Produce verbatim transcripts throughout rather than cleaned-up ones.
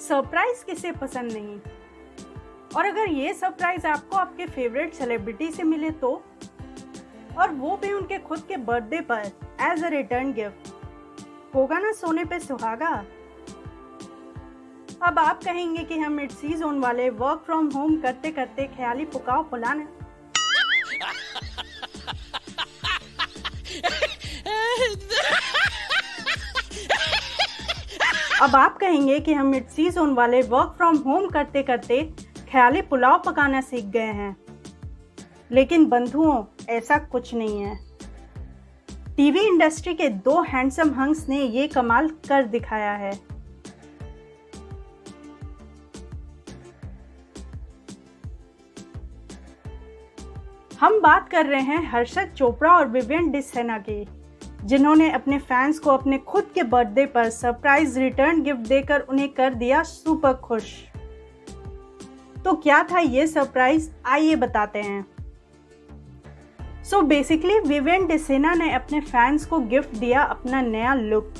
Surprise किसे पसंद नहीं। और अगर ये सरप्राइज आपको आपके फेवरेट सेलिब्रिटी से मिले तो, और वो भी उनके खुद के बर्थडे पर एज अ रिटर्न गिफ्ट, होगा ना सोने पे सुहागा। अब आप कहेंगे कि हम मिड सीजन वाले वर्क फ्रॉम होम करते करते ख्याली पुकाव पुलाने अब आप कहेंगे कि हम मिड सीजन वाले वर्क फ्रॉम होम करते करते ख्याली पुलाव पकाना सीख गए हैं। लेकिन बंधुओं, ऐसा कुछ नहीं है। टीवी इंडस्ट्री के दो हैंडसम हंग्स ने ये कमाल कर दिखाया है। हम बात कर रहे हैं हर्षद चोपड़ा और विवियन डिसेना की, जिन्होंने अपने फैंस को अपने खुद के बर्थडे पर सरप्राइज रिटर्न गिफ्ट देकर उन्हें कर दिया सुपर खुश। तो क्या था ये सरप्राइज, आइए बताते हैं। सो बेसिकली विवियन डिसेना ने अपने फैंस को गिफ्ट दिया अपना नया लुक।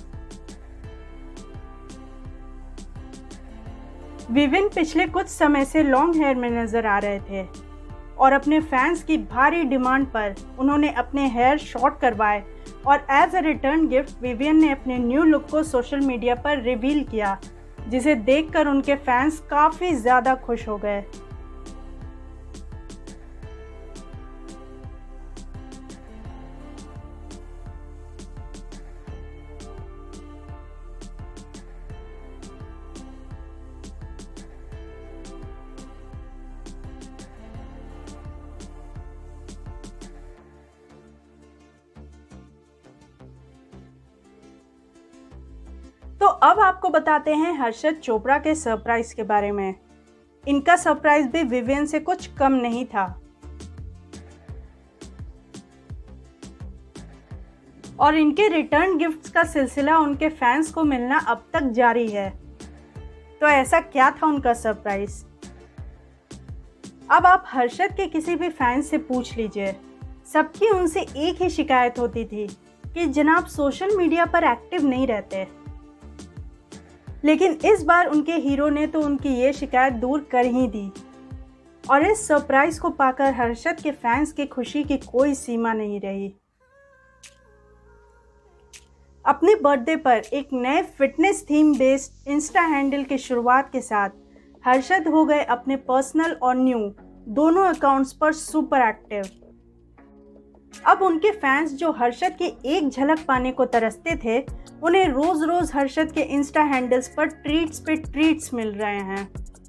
विवियन पिछले कुछ समय से लॉन्ग हेयर में नजर आ रहे थे और अपने फैंस की भारी डिमांड पर उन्होंने अपने हेयर शॉर्ट करवाए और as a return gift Vivian ने अपने न्यू लुक को सोशल मीडिया पर रिवील किया, जिसे देखकर उनके फैंस काफी ज्यादा खुश हो गए। तो अब आपको बताते हैं हर्षद चोपड़ा के सरप्राइज के बारे में। इनका सरप्राइज भी विवियन से कुछ कम नहीं था और इनके रिटर्न गिफ्ट्स का सिलसिला उनके फैंस को मिलना अब तक जारी है। तो ऐसा क्या था उनका सरप्राइज, अब आप हर्षद के किसी भी फैन से पूछ लीजिए। सबकी उनसे एक ही शिकायत होती थी कि जनाब सोशल मीडिया पर एक्टिव नहीं रहते। लेकिन इस बार उनके हीरो ने तो उनकी ये शिकायत दूर कर ही दी और इस सरप्राइज को पाकर हर्षद के फैंस की खुशी की कोई सीमा नहीं रही। अपने बर्थडे पर एक नए fitness theme based insta handle की शुरुआत के साथ हर्षद हो गए अपने पर्सनल और न्यू दोनों अकाउंट्स पर सुपर एक्टिव। अब उनके फैंस जो हर्षद की एक झलक पाने को तरसते थे, उन्हें रोज रोज हर्षद के इंस्टा हैंडल्स पर ट्रीट्स पे ट्रीट्स मिल रहे हैं।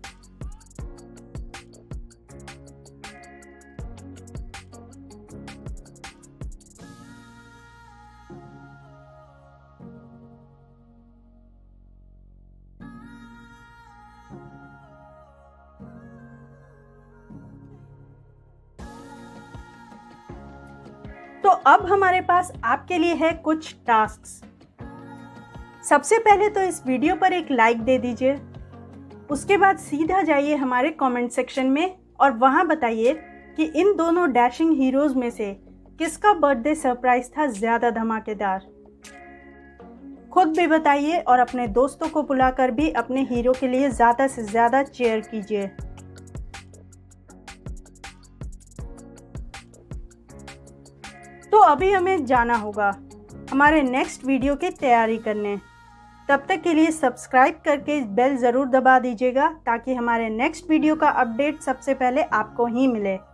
तो अब हमारे पास आपके लिए है कुछ टास्क्स। सबसे पहले तो इस वीडियो पर एक लाइक दे दीजिए, उसके बाद सीधा जाइए हमारे कमेंट सेक्शन में और वहां बताइए कि इन दोनों डैशिंग हीरोज में से किसका बर्थडे सरप्राइज था ज्यादा धमाकेदार। खुद भी बताइए और अपने दोस्तों को बुलाकर भी अपने हीरो के लिए ज्यादा से ज्यादा चीयर कीजिए। तो अभी हमें जाना होगा हमारे नेक्स्ट वीडियो की तैयारी करने। तब तक के लिए सब्सक्राइब करके बेल ज़रूर दबा दीजिएगा ताकि हमारे नेक्स्ट वीडियो का अपडेट सबसे पहले आपको ही मिले।